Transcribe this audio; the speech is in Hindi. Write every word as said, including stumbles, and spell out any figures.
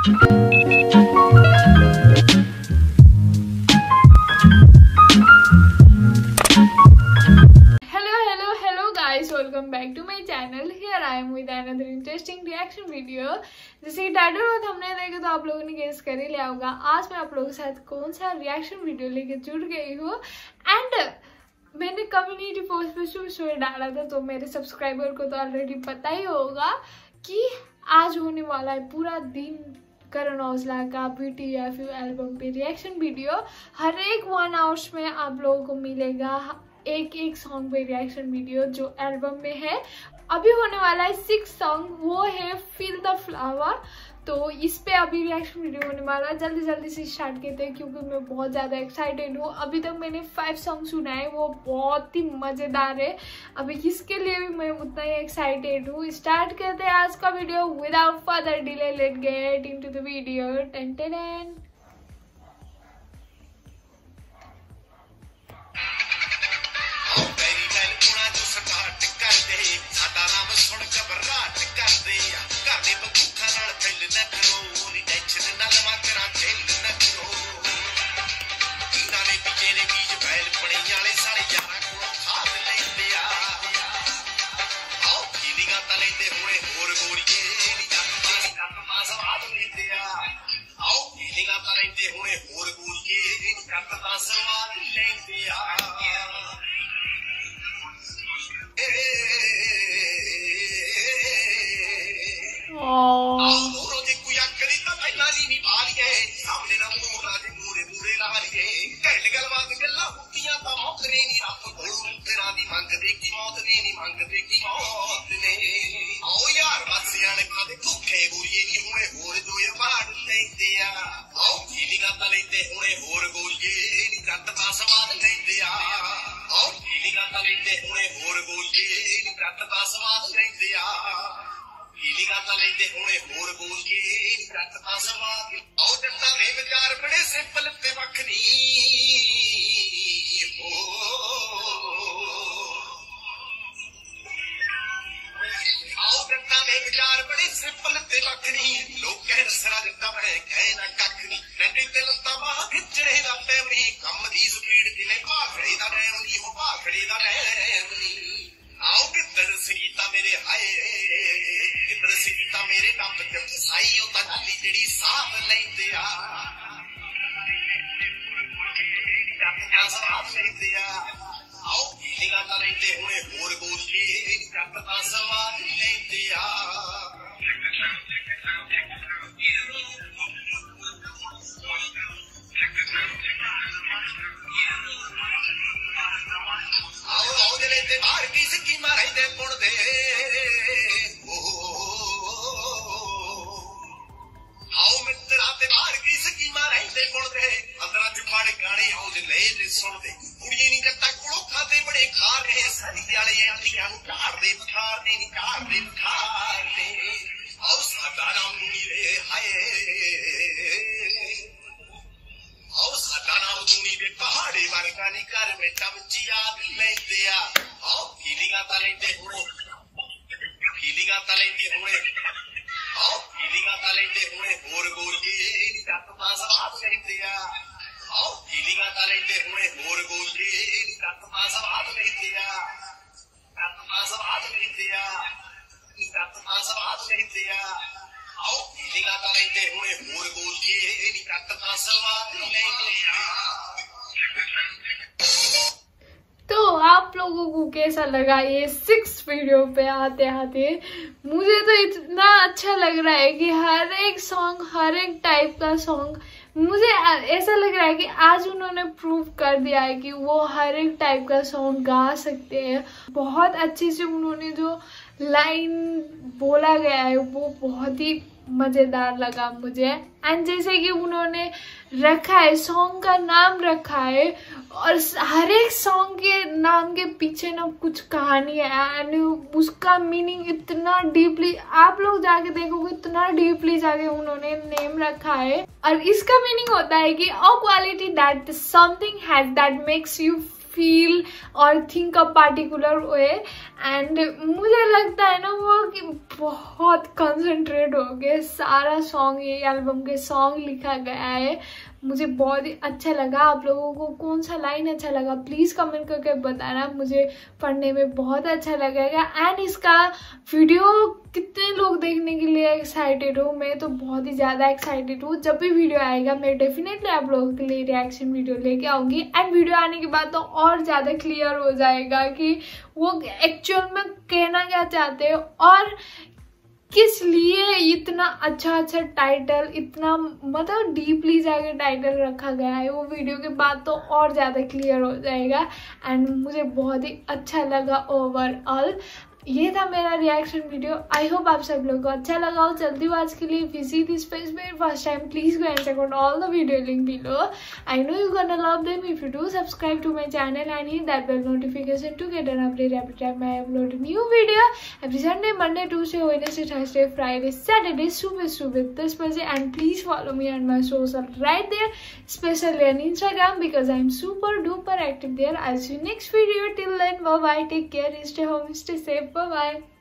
welcome back to my channel. Here I am with another interesting reaction video. जैसे कि टाइटल और थंबनेल देखे तो आप लोगों ने गेस कर ही लिया होगा आज मैं आप लोगों के साथ कौन सा रिएक्शन वीडियो लेके जुड़ गई हूँ। एंड मैंने कम्युनिटी पोस्ट पे शुरू शुरू डाला था तो मेरे सब्सक्राइबर को तो ऑलरेडी पता ही होगा कि आज होने वाला है पूरा दिन करण औजला का बी टी एफ एल्बम पे रिएक्शन वीडियो। हर एक वन आवर्स में आप लोगों को मिलेगा एक एक सॉन्ग पे रिएक्शन वीडियो जो एल्बम में है। अभी होने वाला है सिक्स सॉन्ग, वो है फील द फ्लावर। तो इस पे अभी रिएक्शन वीडियो होने वाला है। जल्दी जल्दी से स्टार्ट करते हैं क्योंकि मैं बहुत ज़्यादा एक्साइटेड हूँ। अभी तक मैंने फाइव सॉन्ग सुना है, वो बहुत ही मज़ेदार है। अभी इसके लिए भी मैं उतना ही एक्साइटेड हूँ। स्टार्ट करते हैं आज का video without further delay. Let get into the video. Ten ten तो आप लोगों को कैसा लगा ये सिक्स वीडियो पे आते आते? मुझे तो इतना अच्छा लग रहा है कि हर एक सॉन्ग हर एक टाइप का सॉन्ग, मुझे ऐसा लग रहा है कि आज उन्होंने प्रूव कर दिया है कि वो हर एक टाइप का सॉन्ग गा सकते हैं। बहुत अच्छे से उन्होंने जो लाइन बोला गया है वो बहुत ही मज़ेदार लगा मुझे। एंड जैसे कि उन्होंने रखा है सॉन्ग का नाम रखा है और हर एक सॉन्ग के नाम के पीछे ना कुछ कहानी है एंड उसका मीनिंग इतना डीपली आप लोग जाके देखोगे, इतना डीपली जाके उन्होंने नेम रखा है। और इसका मीनिंग होता है कि a quality that something has that makes you feel or think a particular way. And मुझे लगता है ना वो कि बहुत कंसंट्रेट हो गए सारा सॉन्ग, ये एल्बम के सॉन्ग लिखा गया है। मुझे बहुत ही अच्छा लगा। आप लोगों को कौन सा लाइन अच्छा लगा प्लीज़ कमेंट करके बताना, मुझे पढ़ने में बहुत अच्छा लगेगा। एंड इसका वीडियो कितने लोग देखने के लिए एक्साइटेड हो, मैं तो बहुत ही ज़्यादा एक्साइटेड हूँ। जब भी वीडियो आएगा मैं डेफिनेटली आप लोगों के लिए रिएक्शन वीडियो लेके आऊँगी। एंड वीडियो आने के बाद तो और ज़्यादा क्लियर हो जाएगा कि वो एक्चुअल में कहना क्या चाहते हैं और किस लिए इतना अच्छा अच्छा टाइटल, इतना मतलब डीपली जाके टाइटल रखा गया है। वो वीडियो के बाद तो और ज़्यादा क्लियर हो जाएगा। एंड मुझे बहुत ही अच्छा लगा ओवरऑल। ये था मेरा रिएक्शन वीडियो। आई होप आप सब लोगों को अच्छा लगा हो। चलती हूँ आज के लिए विजिट दिस पेज पे first time, please go and check out all the video link below. I know you gonna love them if you do subscribe to my channel and hit that bell notification to get an update every time I upload new video. Every Sunday, Monday, Tuesday, Wednesday, Thursday, Friday, Saturday सुबह सुबह दस बजे। And please follow me on my social right there, specially on Instagram because I'm super duper active there. I'll see you next video. Till then, bye bye. Take care. Stay home. Stay safe. Bye bye.